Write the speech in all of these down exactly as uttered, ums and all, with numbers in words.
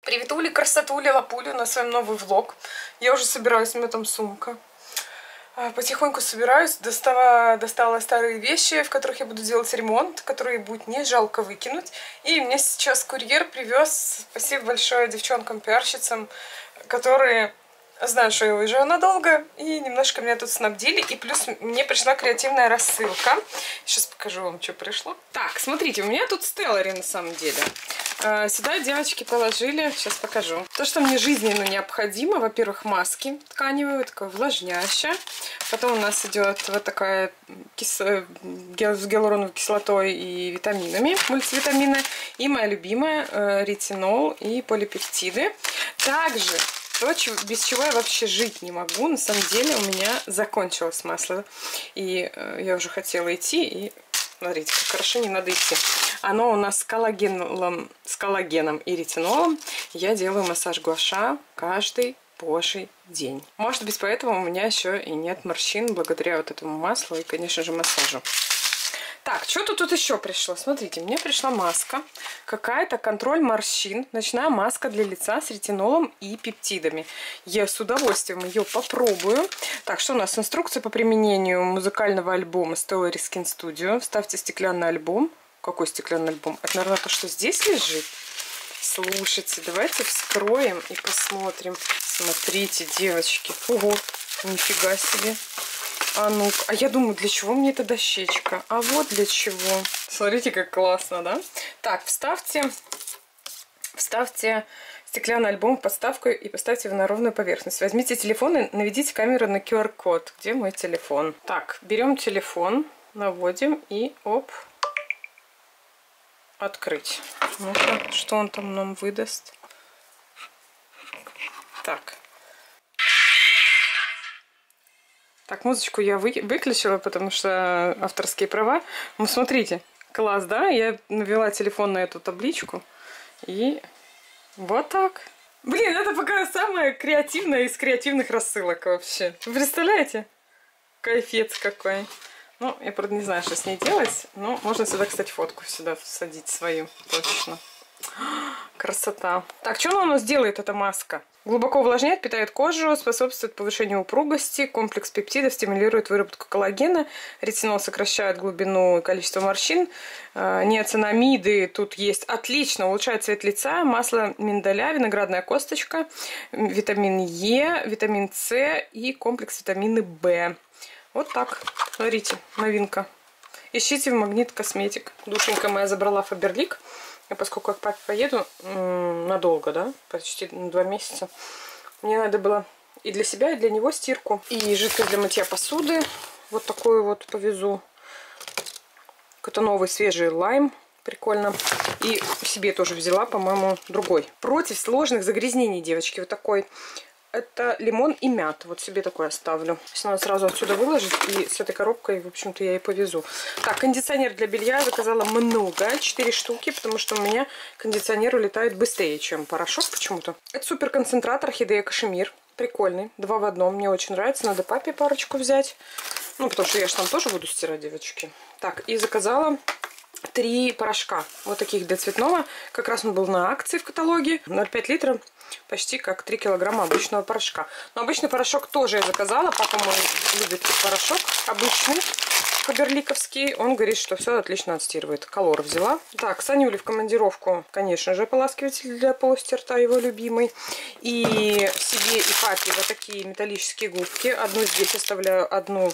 Приветули, красотули, лапулю на своем новый влог. Я уже собираюсь, у меня там сумка. Потихоньку собираюсь, достала, достала старые вещи, в которых я буду делать ремонт, которые будет не жалко выкинуть. И мне сейчас курьер привез, спасибо большое девчонкам-пиарщицам, которые знают, что я уезжаю надолго, и немножко меня тут снабдили. И плюс мне пришла креативная рассылка. Сейчас покажу вам, что пришло. Так, смотрите, у меня тут Стеллари на самом деле. Сюда девочки положили, сейчас покажу. То, что мне жизненно необходимо. Во-первых, маски тканевые, такая увлажняющая. Потом у нас идет вот такая кис... гел... с гиалуроновой кислотой и витаминами, мультивитамины. И моя любимая э, ретинол и полипептиды. Также то, без чего я вообще жить не могу. На самом деле у меня закончилось масло. И э, я уже хотела идти. И смотрите, как хорошо, не надо идти. Оно у нас с коллагеном, с коллагеном и ретинолом. Я делаю массаж гуаша каждый божий день. Может быть, поэтому у меня еще и нет морщин благодаря вот этому маслу и, конечно же, массажу. Так, что-то тут еще пришло. Смотрите, мне пришла маска. Какая-то контроль морщин. Ночная маска для лица с ретинолом и пептидами. Я с удовольствием ее попробую. Так, что у нас? Инструкция по применению музыкального альбома Stella Skin Studio. Вставьте стеклянный альбом. Какой стеклянный альбом? Это, наверное, то, что здесь лежит. Слушайте, давайте вскроем и посмотрим. Смотрите, девочки. Ого, нифига себе. А ну, а я думаю, для чего мне эта дощечка? А вот для чего. Смотрите, как классно, да? Так, вставьте, вставьте стеклянный альбом в подставку и поставьте его на ровную поверхность. Возьмите телефон и наведите камеру на ку ар код. Где мой телефон? Так, берем телефон, наводим и оп, открыть. Ну-ка, что он там нам выдаст? Так. Так, музычку я вы, выключила, потому что авторские права. Ну, смотрите, класс, да? Я навела телефон на эту табличку. И вот так. Блин, это пока самая креативная из креативных рассылок вообще. Вы представляете? Кайфец какой. Ну, я, правда, не знаю, что с ней делать. Но можно сюда, кстати, фотку сюда всадить свою. Точно. Красота. Так, что она у нас делает, эта маска? Глубоко увлажняет, питает кожу, способствует повышению упругости, комплекс пептидов стимулирует выработку коллагена, ретинол сокращает глубину и количество морщин, неоцинамиды тут есть, отлично, улучшает цвет лица, масло миндаля, виноградная косточка, витамин Е, витамин С и комплекс витамина В. Вот так, смотрите, новинка. Ищите в Магнит Косметик. Душенька моя забрала Фаберлик. Я, поскольку к папе поеду надолго, да, почти два месяца, мне надо было и для себя, и для него стирку. И жидкость для мытья посуды. Вот такую вот повезу. Какой-то новый свежий лайм. Прикольно. И себе тоже взяла, по-моему, другой. Против сложных загрязнений, девочки. Вот такой. Это лимон и мята. Вот себе такой оставлю. Сейчас надо сразу отсюда выложить. И с этой коробкой, в общем-то, я и повезу. Так, кондиционер для белья заказала много. четыре штуки, потому что у меня кондиционер улетает быстрее, чем порошок почему-то. Это супер концентрат орхидея кашемир. Прикольный. Два в одном. Мне очень нравится. Надо папе парочку взять. Ну, потому что я же там тоже буду стирать, девочки. Так, и заказала три порошка. Вот таких для цветного. Как раз он был на акции в каталоге. ноль целых пять литра. Почти как три килограмма обычного порошка. Но обычный порошок тоже я заказала. Папа мой любит порошок обычный, фаберликовский. Он говорит, что все отлично отстирывает. Колор взяла. Так, Санюле в командировку, конечно же, ополаскиватель для полости рта, его любимый. И себе и папе вот такие металлические губки. Одну здесь оставляю, одну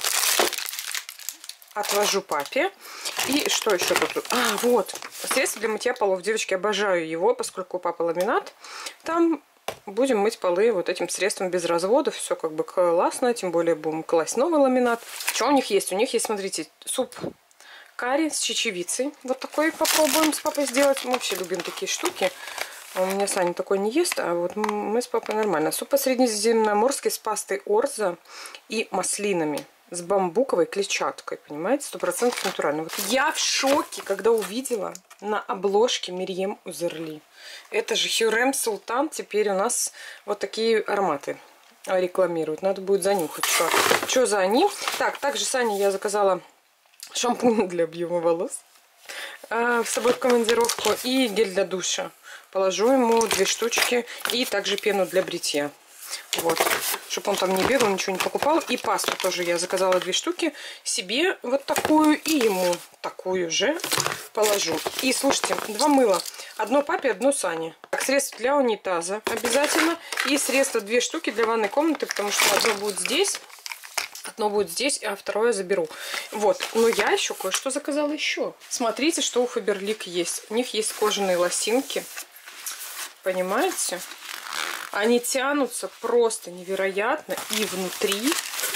отвожу папе. И что еще тут? А, вот. Средство для мытья полов. Девочки, обожаю его, поскольку у папы ламинат. Там будем мыть полы вот этим средством без разводов. Все как бы классно. Тем более будем класть новый ламинат. Что у них есть? У них есть, смотрите, суп карри с чечевицей. Вот такой попробуем с папой сделать. Мы вообще любим такие штуки. У меня Саня такой не ест, а вот мы с папой нормально. Суп по-средиземноморски с пастой орза и маслинами. С бамбуковой клетчаткой, понимаете, сто процентов натурально. Вот я в шоке, когда увидела на обложке Мерьем Узерли. Это же Хюррем Султан. Теперь у нас вот такие ароматы рекламируют. Надо будет занюхать, что, что за они. Так, также Сане я заказала шампунь для объема волос а, с собой в командировку и гель для душа. положу ему две штучки и также пену для бритья. Вот, чтобы он там не бегал, ничего не покупал. И пасту тоже я заказала две штуки. Себе вот такую и ему такую же положу. И слушайте, два мыла. Одно папе, одно Сане. Так, средство для унитаза обязательно. И средства две штуки для ванной комнаты, потому что одно будет здесь, одно будет здесь, а второе заберу. Вот, но я еще кое-что заказала еще. Смотрите, что у Faberlic есть. У них есть кожаные лосинки. Понимаете? Они тянутся просто невероятно. И внутри,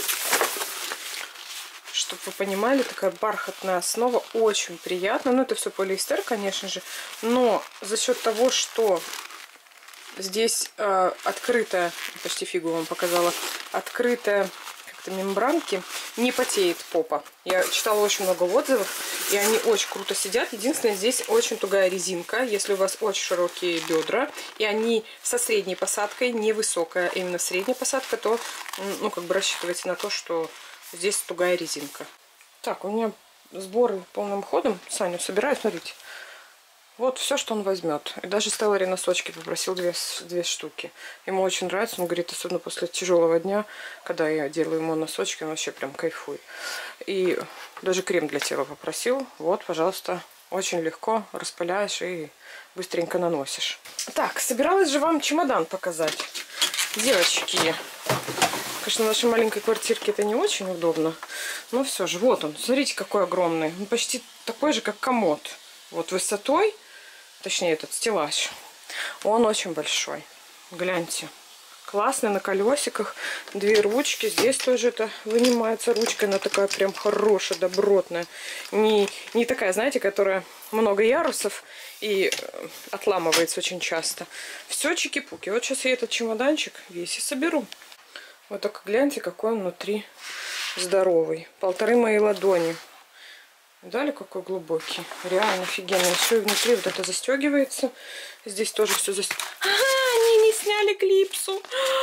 чтобы вы понимали, такая бархатная основа. Очень приятно. Ну, это все полиэстер, конечно же. Но за счет того, что здесь э, открытая, почти фигу вам показала, открытая как-то мембранки, не потеет попа. Я читала очень много отзывов, и они очень круто сидят. Единственное, здесь очень тугая резинка, если у вас очень широкие бедра, и они со средней посадкой, невысокая, именно средняя посадка, то, ну, как бы рассчитывайте на то, что здесь тугая резинка. Так, у меня сборы полным ходом. Саню собираю, смотрите. Вот все, что он возьмет. И даже Стеллари носочки попросил две, две штуки. Ему очень нравится. Он говорит, особенно после тяжелого дня, когда я делаю ему носочки, он вообще прям кайфует. И даже крем для тела попросил. Вот, пожалуйста. Очень легко распыляешь и быстренько наносишь. Так, собиралась же вам чемодан показать. Девочки. Конечно, в нашей маленькой квартирке это не очень удобно. Но все же, вот он. Смотрите, какой огромный. Он почти такой же, как комод. Вот высотой. Точнее, этот стеллаж. Он очень большой. Гляньте. Классный, на колесиках. Две ручки. Здесь тоже это вынимается ручка. Она такая прям хорошая, добротная. Не, не такая, знаете, которая много ярусов и отламывается очень часто. Все чики-пуки. Вот сейчас я этот чемоданчик весь и соберу. Вот только гляньте, какой он внутри здоровый. Полторы моей ладони. Видали, какой глубокий? Реально офигенно. Все внутри вот это застегивается. Здесь тоже все застегивается. Ага, они не сняли клипсу.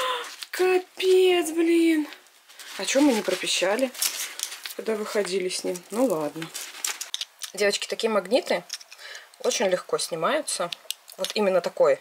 Капец, блин. А что мы не пропищали, когда выходили с ним? Ну ладно. Девочки, такие магниты очень легко снимаются. Вот именно такой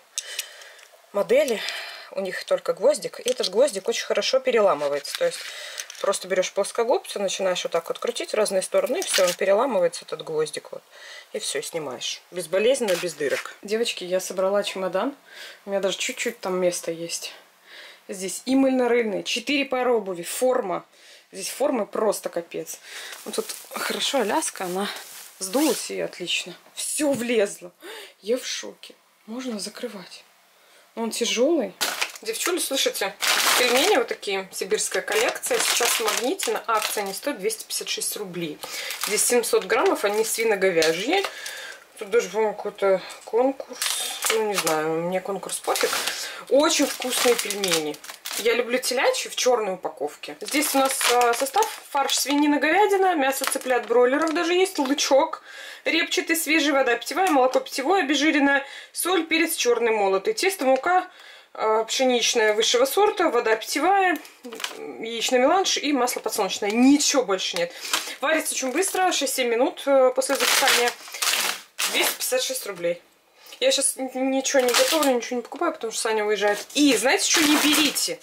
модели. У них только гвоздик. И этот гвоздик очень хорошо переламывается. То есть просто берешь плоскогубцы, начинаешь вот так вот крутить в разные стороны, и все, он переламывается, этот гвоздик. Вот. И все, снимаешь. Безболезненно, без дырок. Девочки, я собрала чемодан. У меня даже чуть-чуть там места есть. Здесь и мыльно-рыльные, четыре пары обуви, форма. Здесь формы просто капец. Вот тут хорошо Аляска, она сдулась и отлично. Все влезло. Я в шоке. Можно закрывать. Он тяжелый. Девчули, слышите, пельмени вот такие, сибирская коллекция. Сейчас в магните на акции они стоят двести пятьдесят шесть рублей. Здесь семьсот граммов, они свино-говяжьи. Тут даже, по-моему, какой-то конкурс. Ну, не знаю, мне конкурс пофиг. Очень вкусные пельмени. Я люблю телячьи в черной упаковке. Здесь у нас состав: фарш свинина-говядина, мясо цыплят бройлеров даже есть, лучок репчатый, свежая вода питьевая, молоко питьевое, обезжиренное, соль, перец черный молотый, тесто, мука пшеничная высшего сорта, вода питьевая, яичный меланж и масло подсолнечное. Ничего больше нет. Варится очень быстро, шесть-семь минут после запекания. двести пятьдесят шесть рублей. Я сейчас ничего не готовлю, ничего не покупаю, потому что Саня уезжает. И знаете, что не берите?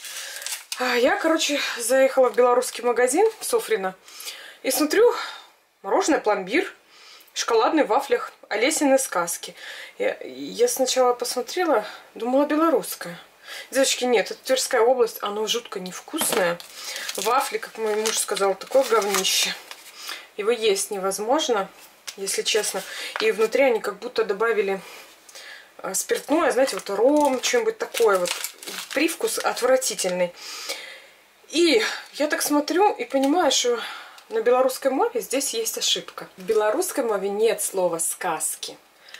Я, короче, заехала в белорусский магазин в Софрино и смотрю, мороженое пломбир, шоколадный в вафлях, Олесины сказки. Я, я сначала посмотрела, думала, белорусская. Девочки, нет, это Тверская область, оно жутко невкусное. Вафли, как мой муж сказал, такое говнище. Его есть невозможно, если честно. И внутри они как будто добавили спиртное, знаете, вот ром, что-нибудь такое. Вот привкус отвратительный. И я так смотрю и понимаю, что на белорусской мове здесь есть ошибка. В белорусской мове нет слова «сказки».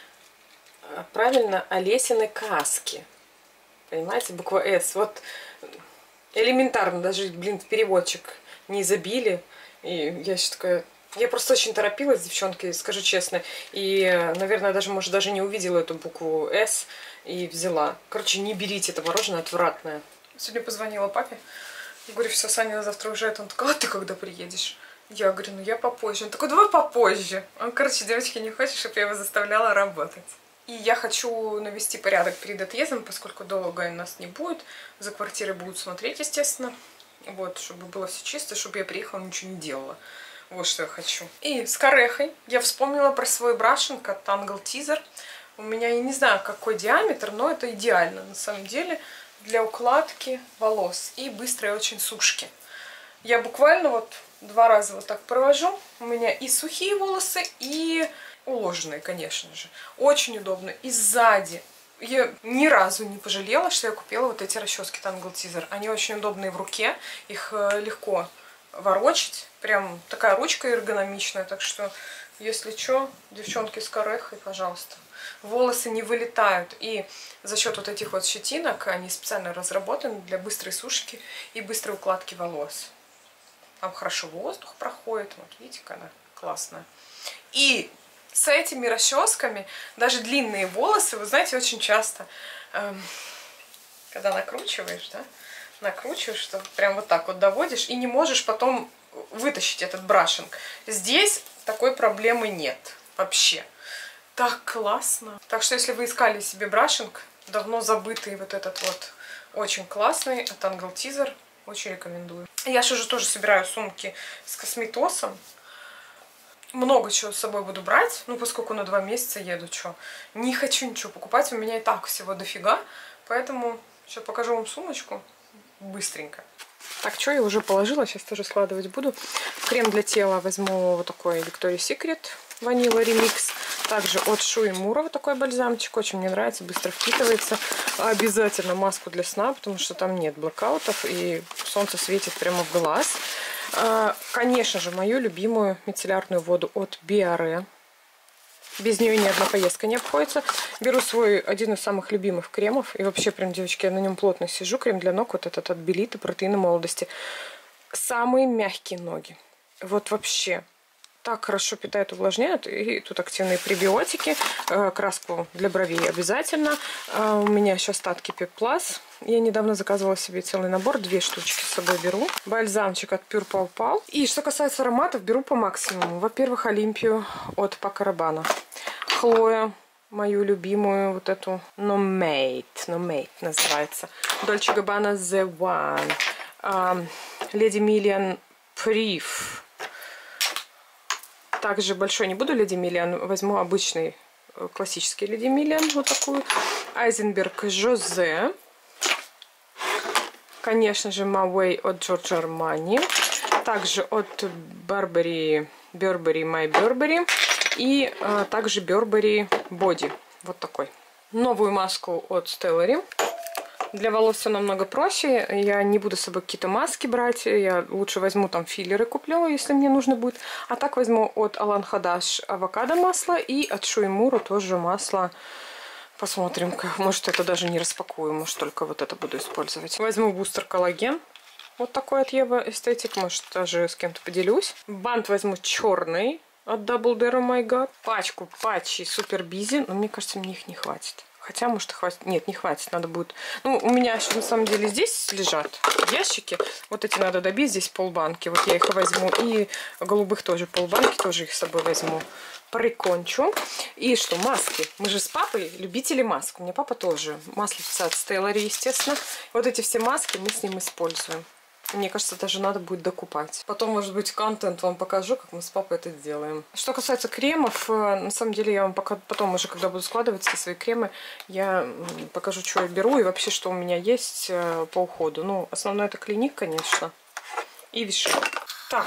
А правильно, Олесины каски. Понимаете, буква «С». Вот элементарно, даже, блин, в переводчик не забили. И я еще такая... Я просто очень торопилась, девчонки, скажу честно. И, наверное, даже, может, даже не увидела эту букву «С» и взяла. Короче, не берите, это мороженое отвратное. Сегодня позвонила папе. Говорю, все, Саня завтра уезжает. Он такой: а ты когда приедешь? Я говорю, ну я попозже. Он такой: давай попозже. Он, короче, девочки, не хочет, чтобы я его заставляла работать. И я хочу навести порядок перед отъездом, поскольку долго у нас не будет. За квартирой будут смотреть, естественно. Вот, чтобы было все чисто, чтобы я приехала, ничего не делала. Вот что я хочу. И с корехой я вспомнила про свой брашинг от Tangle Teezer. У меня, я не знаю, какой диаметр, но это идеально, на самом деле, для укладки волос и быстрой очень сушки. Я буквально вот два раза вот так провожу. У меня и сухие волосы, и уложенные, конечно же. Очень удобно. И сзади. Я ни разу не пожалела, что я купила вот эти расчески Tangle Teezer. Они очень удобные в руке. Их легко ворочать. Прям такая ручка эргономичная. Так что, если что, девчонки с корехой, пожалуйста. Волосы не вылетают. И за счет вот этих вот щетинок они специально разработаны для быстрой сушки и быстрой укладки волос. Там хорошо воздух проходит. Вот видите, какая она классная. И с этими расческами даже длинные волосы, вы знаете, очень часто, эм, когда накручиваешь, да, накручиваешь, что прям вот так вот доводишь, и не можешь потом вытащить этот брашинг. Здесь такой проблемы нет вообще. Так классно. Так что, если вы искали себе брашинг, давно забытый вот этот вот, очень классный, от Tangle Teezer, очень рекомендую. Я же уже тоже собираю сумки с косметосом. Много чего с собой буду брать, ну, поскольку на два месяца еду, что. Не хочу ничего покупать, у меня и так всего дофига, поэтому сейчас покажу вам сумочку быстренько. Так, что я уже положила, сейчас тоже складывать буду. Крем для тела возьму вот такой Victoria's Secret Vanilla Remix. Также от Shu Uemura вот такой бальзамчик, очень мне нравится, быстро впитывается. Обязательно маску для сна, потому что там нет блэкаутов и солнце светит прямо в глаз. Конечно же, мою любимую мицеллярную воду от Биоре. Без нее ни одна поездка не обходится. Беру свой один из самых любимых кремов. И вообще, прям, девочки, я на нем плотно сижу. Крем для ног вот этот от Белиты, протеина молодости. Самые мягкие ноги. Вот вообще. Так хорошо питает, увлажняет. И тут активные пребиотики. Краску для бровей обязательно. У меня еще остатки Pep+. Я недавно заказывала себе целый набор. Две штучки с собой беру. Бальзамчик от Pure Pau Pau. И что касается ароматов, беру по максимуму. Во-первых, Олимпию от Paco Rabanne. Хлоя, мою любимую, вот эту No Mate. No Mate называется. Dolce Gabbana The One. Lady Million Proof. Также большой не буду Lady Million, возьму обычный классический Lady Million, вот такую. Айзенберг Жозе. Конечно же, My Way от Giorgio Armani. Также от Burberry, Burberry My Burberry. И а, также Burberry Body. Вот такой. Новую маску от Stellary. Для волос все намного проще. Я не буду с собой какие-то маски брать. Я лучше возьму там филлеры, куплю, если мне нужно будет. А так возьму от Alan Hadash авокадо масло и от Shu Uemura тоже масло. Посмотрим, как. Может, это даже не распакую. Может, только вот это буду использовать. Возьму бустер коллаген. Вот такой от Ева Эстетик. Может, даже с кем-то поделюсь. Бант возьму черный от Double Dare Oh My God. Пачку патчей Super Busy. Но мне кажется, мне их не хватит. Хотя, может, и хватит. Нет, не хватит. Надо будет... Ну, у меня еще на самом деле здесь лежат ящики. Вот эти надо добить. Здесь полбанки. Вот я их возьму. И голубых тоже полбанки. Тоже их с собой возьму. Прикончу. И что, маски. Мы же с папой любители масок. У меня папа тоже. Маслица от Stellary, естественно. Вот эти все маски мы с ним используем. Мне кажется, даже надо будет докупать. Потом, может быть, контент вам покажу, как мы с папой это делаем. Что касается кремов, на самом деле я вам пока потом уже, когда буду складывать все свои кремы, я покажу, что я беру и вообще, что у меня есть по уходу. Ну, основное это Клиник, конечно, и Виши. Так,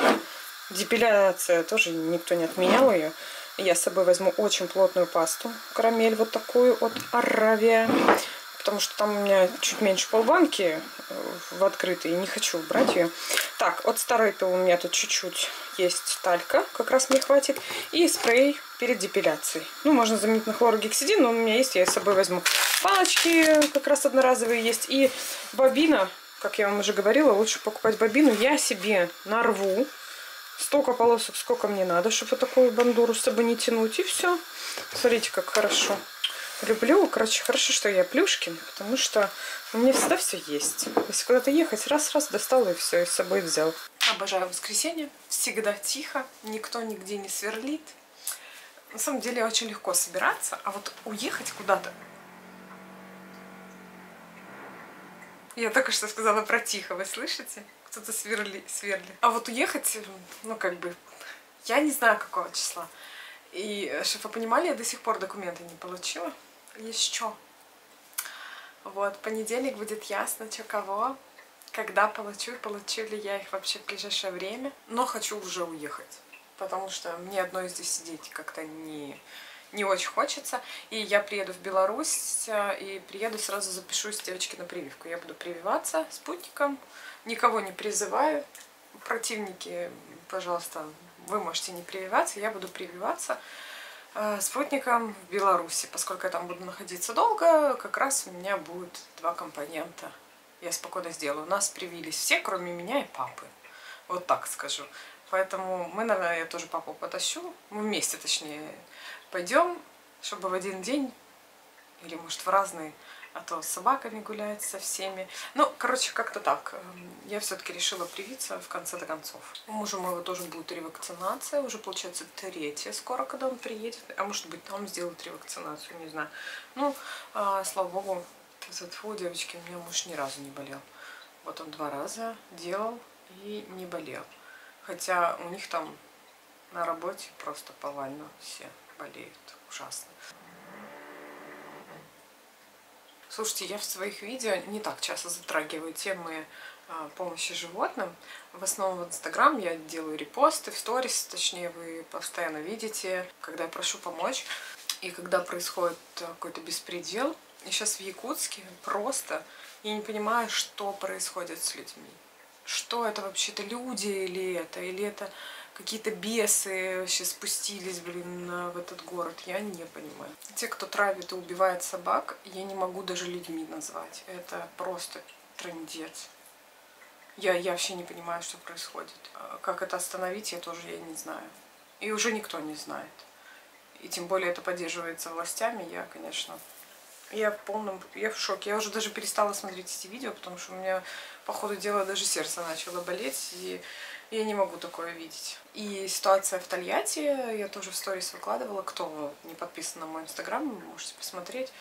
депиляция тоже никто не отменял ее. Я с собой возьму очень плотную пасту, карамель вот такую от Аравия. Потому что там у меня чуть меньше полбанки в открытой, и не хочу брать ее. Так, от Старепил у меня тут чуть-чуть есть талька, как раз мне хватит. И спрей перед депиляцией. Ну, можно заменить на хлоргексидин, но у меня есть, я с собой возьму. Палочки как раз одноразовые есть. И бобина, как я вам уже говорила, лучше покупать бобину. Я себе нарву столько полосок, сколько мне надо, чтобы такую бандуру с собой не тянуть. И все. Смотрите, как хорошо. Люблю, короче, хорошо, что я Плюшкин, потому что у меня всегда все есть. Если куда-то ехать, раз-раз достал и все, и с собой взял. Обожаю воскресенье, всегда тихо, никто нигде не сверлит. На самом деле очень легко собираться, а вот уехать куда-то... Я только что сказала про тихо, вы слышите? Кто-то сверли, сверли. А вот уехать, ну как бы, я не знаю какого числа. И, чтобы вы понимали, я до сих пор документы не получила. Еще. Вот, понедельник будет ясно, что кого, когда получу, получу ли я их вообще в ближайшее время. Но хочу уже уехать, потому что мне одной здесь сидеть как-то не... не очень хочется. И я приеду в Беларусь, и приеду, сразу запишусь девочки на прививку. Я буду прививаться спутником, никого не призываю. Противники, пожалуйста, вы можете не прививаться, я буду прививаться э, спутником в Беларуси. Поскольку я там буду находиться долго, как раз у меня будет два компонента. Я спокойно сделаю. У нас привились все, кроме меня и папы. Вот так скажу. Поэтому мы, наверное, я тоже папу потащу. Мы вместе, точнее, пойдем, чтобы в один день, или может в разные, а то с собаками гулять, со всеми. Ну, короче, как-то так. Я все-таки решила привиться в конце-то концов. У мужа моего тоже будет ревакцинация, уже получается третья скоро, когда он приедет. А может быть, там сделают ревакцинацию, не знаю. Ну, а, слава богу, фу, девочки, у меня муж ни разу не болел. Вот он два раза делал и не болел. Хотя у них там на работе просто повально все болеют. Ужасно. Слушайте, я в своих видео не так часто затрагиваю темы а, помощи животным. В основном в Инстаграм я делаю репосты, в сторис, точнее, вы постоянно видите, когда я прошу помочь. И когда происходит какой-то беспредел. И сейчас в Якутске просто я не понимаю, что происходит с людьми. Что это вообще-то, люди или это, или это какие-то бесы вообще спустились, блин, в этот город, я не понимаю. Те, кто травит и убивает собак, я не могу даже людьми назвать. Это просто трындец. Я, я вообще не понимаю, что происходит. Как это остановить, я тоже я не знаю. И уже никто не знает. И тем более это поддерживается властями, я, конечно... Я в полном, я в шоке. Я уже даже перестала смотреть эти видео, потому что у меня, по ходу дела, даже сердце начало болеть, и я не могу такое видеть. И ситуация в Тольятти, я тоже в сторис выкладывала. Кто не подписан на мой инстаграм, можете посмотреть.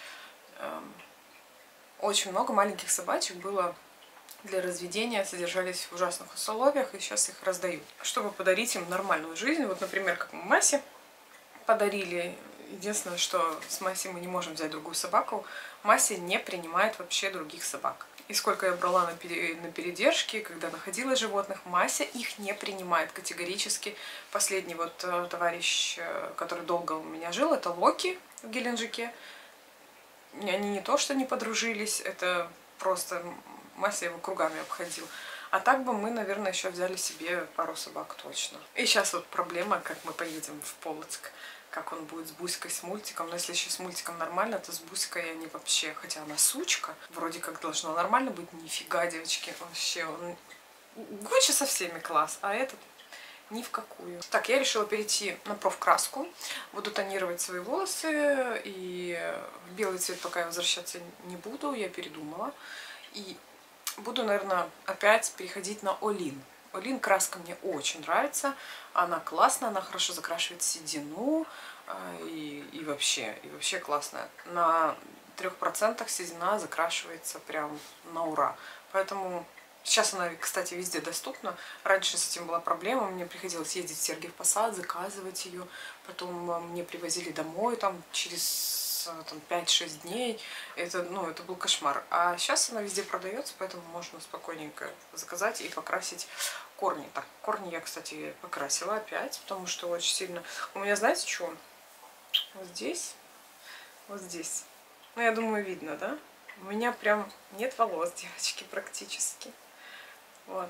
Очень много маленьких собачек было для разведения, содержались в ужасных условиях, и сейчас их раздают, чтобы подарить им нормальную жизнь. Вот, например, как мы Масе подарили. Единственное, что с Масей мы не можем взять другую собаку. Мася не принимает вообще других собак. И сколько я брала на передержки, когда находила животных, Мася их не принимает категорически. Последний вот товарищ, который долго у меня жил, это Локи в Геленджике. Они не то, что не подружились, это просто Мася его кругами обходил. А так бы мы, наверное, еще взяли себе пару собак точно. И сейчас вот проблема, как мы поедем в Полоцк. Как он будет с Буськой, с мультиком. Но если еще с мультиком нормально, то с Буськой они вообще, хотя она сучка, вроде как должно нормально быть. Нифига, девочки, вообще он Гуччи со всеми класс, а этот ни в какую. Так, я решила перейти на профкраску. Буду тонировать свои волосы, и в белый цвет пока я возвращаться не буду, я передумала. И буду, наверное, опять переходить на Олин. Олин краска мне очень нравится, она классная, она хорошо закрашивает седину и, и вообще, и вообще классная. На трех процентах седина закрашивается прям на ура. Поэтому сейчас она, кстати, везде доступна. Раньше с этим была проблема, мне приходилось ездить в Сергиев Посад, заказывать ее, потом мне привозили домой там через пять-шесть дней. Это, ну, это был кошмар. А сейчас она везде продается, поэтому можно спокойненько заказать и покрасить корни. Так, корни я, кстати, покрасила опять, потому что очень сильно... У меня, знаете, что? Вот здесь, вот здесь. Ну, я думаю, видно, да? У меня прям нет волос, девочки, практически. Вот.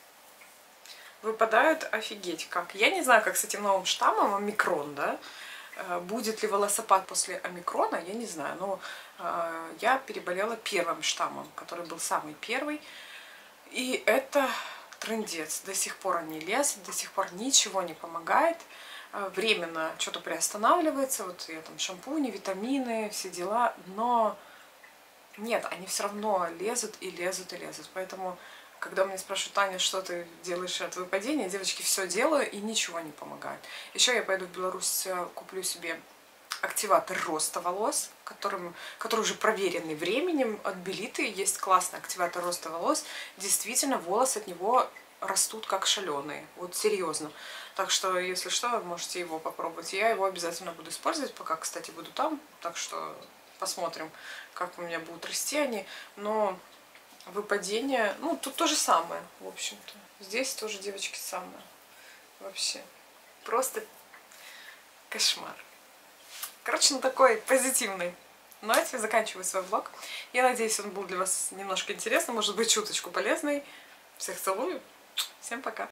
Выпадают офигеть как. Я не знаю, как с этим новым штаммом, омикрон, да? Будет ли волосопад после омикрона, я не знаю. Но э, я переболела первым штаммом, который был самый первый. И это трындец. До сих пор они лезут, до сих пор ничего не помогает. Э, временно что-то приостанавливается. Вот я там шампуни, витамины, все дела. Но нет, они все равно лезут и лезут и лезут. Поэтому когда меня спрашивают: Таня, что ты делаешь от выпадения? Девочки, все делаю и ничего не помогает. Еще я пойду в Беларусь, куплю себе активатор роста волос, которым, который уже проверенный временем от Белиты. Есть классный активатор роста волос. Действительно, волосы от него растут как шаленые. Вот серьезно. Так что, если что, вы можете его попробовать. Я его обязательно буду использовать, пока, кстати, буду там. Так что посмотрим, как у меня будут расти они. Но выпадение, ну, тут то же самое, в общем-то. Здесь тоже, девочки, самое. Вообще. Просто кошмар. Короче, на такой позитивной ноте заканчиваю свой влог. Я надеюсь, он был для вас немножко интересный, может быть, чуточку полезный. Всех целую. Всем пока.